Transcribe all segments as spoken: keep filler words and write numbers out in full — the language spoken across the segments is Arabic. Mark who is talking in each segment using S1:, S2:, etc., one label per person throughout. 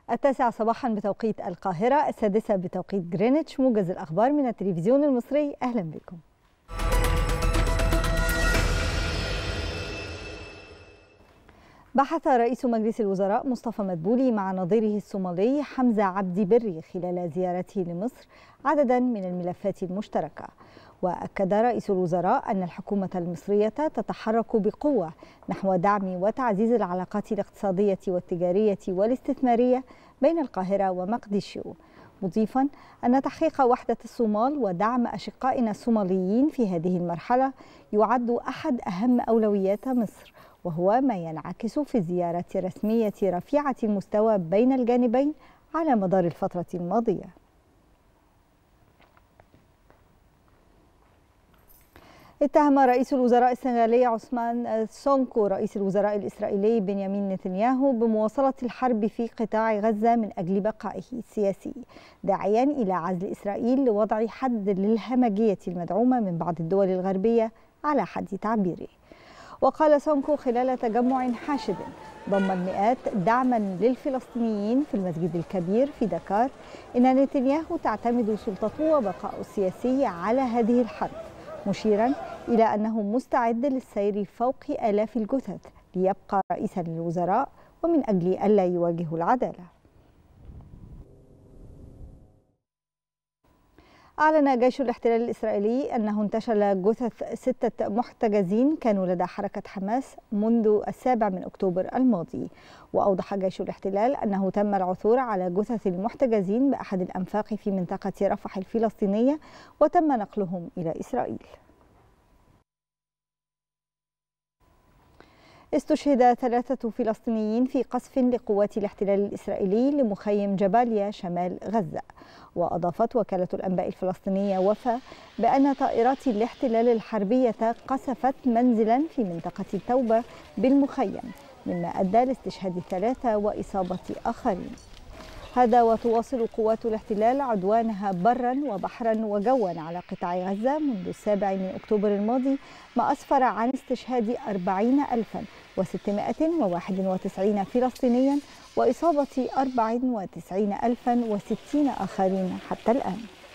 S1: التاسعة صباحا بتوقيت القاهرة، السادسة بتوقيت جرينتش. موجز الأخبار من التلفزيون المصري، أهلا بكم. بحث رئيس مجلس الوزراء مصطفى مدبولي مع نظيره الصومالي حمزة عبدي بري خلال زيارته لمصر عددا من الملفات المشتركة. وأكد رئيس الوزراء أن الحكومة المصرية تتحرك بقوة نحو دعم وتعزيز العلاقات الاقتصادية والتجارية والاستثمارية بين القاهرة ومقديشو، مضيفا أن تحقيق وحدة الصومال ودعم أشقائنا الصوماليين في هذه المرحلة يعد أحد أهم أولويات مصر، وهو ما ينعكس في الزيارة الرسمية رفيعة المستوى بين الجانبين على مدار الفترة الماضية. اتهم رئيس الوزراء السنغالي عثمان سونكو رئيس الوزراء الإسرائيلي بنيامين نتنياهو بمواصلة الحرب في قطاع غزة من أجل بقائه السياسي، داعيا إلى عزل إسرائيل لوضع حد للهمجية المدعومة من بعض الدول الغربية على حد تعبيره. وقال سونكو خلال تجمع حاشد ضم المئات دعما للفلسطينيين في المسجد الكبير في دكار إن نتنياهو تعتمد سلطته وبقاء السياسي على هذه الحرب، مشيرا إلى أنه مستعد للسير فوق آلاف الجثث ليبقى رئيسا للوزراء ومن أجل ألا يواجه العدالة. أعلن جيش الاحتلال الإسرائيلي أنه انتشل جثث ستة محتجزين كانوا لدى حركة حماس منذ السابع من أكتوبر الماضي. وأوضح جيش الاحتلال أنه تم العثور على جثث المحتجزين بأحد الأنفاق في منطقة رفح الفلسطينية وتم نقلهم إلى إسرائيل. استشهد ثلاثة فلسطينيين في قصف لقوات الاحتلال الإسرائيلي لمخيم جباليا شمال غزة. وأضافت وكالة الأنباء الفلسطينية وفا بأن طائرات الاحتلال الحربية قصفت منزلا في منطقة التوبة بالمخيم، مما أدى لاستشهاد ثلاثة وإصابة آخرين. هذا وتواصل قوات الاحتلال عدوانها برا وبحرا وجوا على قطاع غزة منذ السابع من أكتوبر الماضي، ما أسفر عن استشهاد أربعين ألفا وستمائة وواحد وتسعين فلسطينيا وإصابة أربعة وتسعين ألفا وستين آخرين حتى الآن.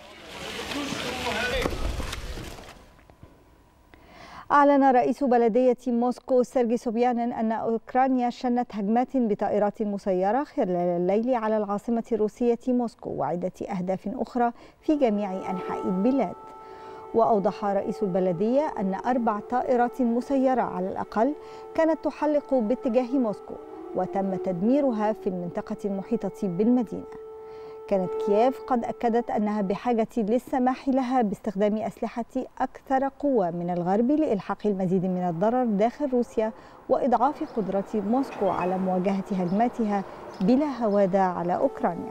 S1: أعلن رئيس بلدية موسكو سيرجي سوبيانين أن أوكرانيا شنت هجمات بطائرات مسيرة خلال الليل على العاصمة الروسية موسكو وعدة أهداف أخرى في جميع أنحاء البلاد. وأوضح رئيس البلدية أن أربع طائرات مسيرة على الأقل كانت تحلق باتجاه موسكو وتم تدميرها في المنطقة المحيطة بالمدينة. كانت كييف قد أكدت أنها بحاجة للسماح لها باستخدام أسلحة أكثر قوة من الغرب لإلحاق المزيد من الضرر داخل روسيا وإضعاف قدرة موسكو على مواجهة هجماتها بلا هوادة على أوكرانيا.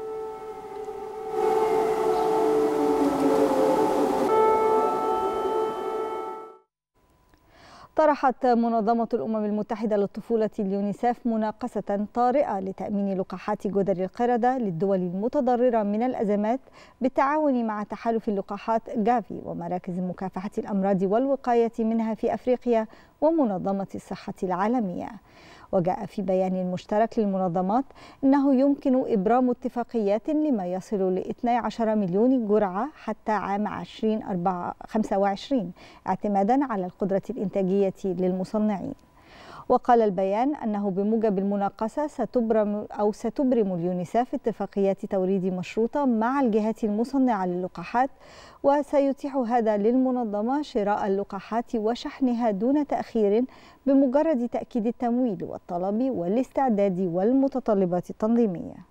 S1: طرحت منظمة الأمم المتحدة للطفولة اليونيسف مناقصة طارئة لتأمين لقاحات جدري القردة للدول المتضررة من الأزمات بالتعاون مع تحالف اللقاحات جافي ومراكز مكافحة الأمراض والوقاية منها في أفريقيا ومنظمة الصحة العالمية. وجاء في بيان مشترك للمنظمات أنه يمكن إبرام اتفاقيات لما يصل ل اثني عشر مليون جرعة حتى عام ألفين وخمسة وعشرين اعتمادا على القدرة الإنتاجية للمصنعين. وقال البيان أنه بموجب المناقصة ستبرم أو ستبرم اليونيسف اتفاقيات توريد مشروطة مع الجهات المصنعة للقاحات، وسيتيح هذا للمنظمة شراء اللقاحات وشحنها دون تأخير بمجرد تأكيد التمويل والطلب والاستعداد والمتطلبات التنظيمية.